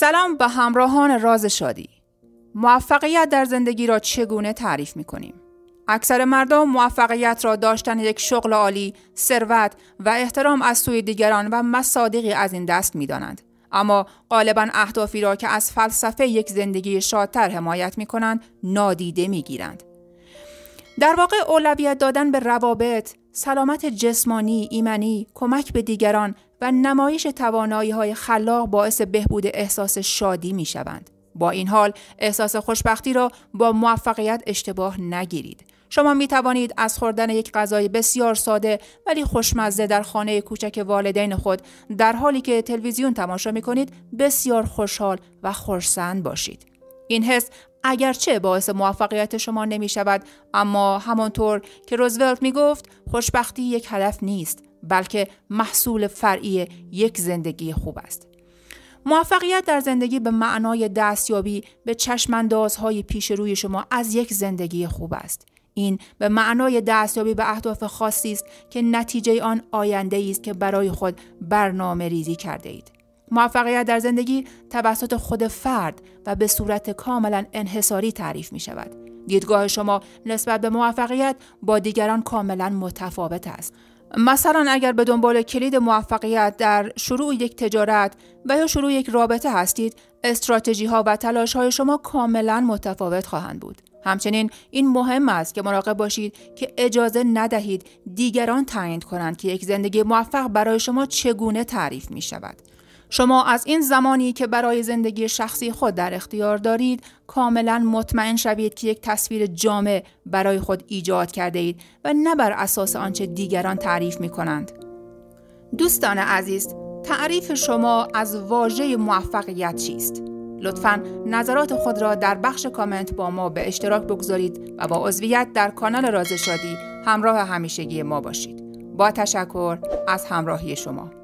سلام به همراهان راز شادی. موفقیت در زندگی را چگونه تعریف می‌کنیم؟ اکثر مردم موفقیت را داشتن یک شغل عالی، ثروت و احترام از سوی دیگران و مصادیقی از این دست می‌دانند. اما غالباً اهدافی را که از فلسفه یک زندگی شادتر حمایت می‌کنند، نادیده می‌گیرند. در واقع اولویت دادن به روابط، سلامت جسمانی، ایمنی، کمک به دیگران و نمایش توانایی‌های خلاق باعث بهبود احساس شادی می‌شوند. با این حال احساس خوشبختی را با موفقیت اشتباه نگیرید. شما می توانید از خوردن یک غذای بسیار ساده ولی خوشمزه در خانه کوچک والدین خود در حالی که تلویزیون تماشا می کنید بسیار خوشحال و خرسند باشید. این حس اگرچه باعث موفقیت شما نمی شود، اما همانطور که روزولت می گفت خوشبختی یک هدف نیست بلکه محصول فرعی یک زندگی خوب است. موفقیت در زندگی به معنای دستیابی به چشماندازهای پیش روی شما از یک زندگی خوب است. این به معنای دستیابی به اهداف خاصی است که نتیجه آن آینده‌ای است که برای خود برنامه ریزی کرده اید. موفقیت در زندگی توسط خود فرد و به صورت کاملا انحصاری تعریف می شود. دیدگاه شما نسبت به موفقیت با دیگران کاملا متفاوت است. مثلا اگر به دنبال کلید موفقیت در شروع یک تجارت و یا شروع یک رابطه هستید، استراتژی ها و تلاش های شما کاملا متفاوت خواهند بود. همچنین این مهم است که مراقب باشید که اجازه ندهید دیگران تعیین کنند که یک زندگی موفق برای شما چگونه تعریف می شود. شما از این زمانی که برای زندگی شخصی خود در اختیار دارید کاملا مطمئن شوید که یک تصویر جامع برای خود ایجاد کرده اید و نه بر اساس آنچه دیگران تعریف می کنند. دوستان عزیز، تعریف شما از واژه موفقیت چیست؟ لطفاً نظرات خود را در بخش کامنت با ما به اشتراک بگذارید و با عضویت در کانال راز شادی همراه همیشگی ما باشید. با تشکر از همراهی شما.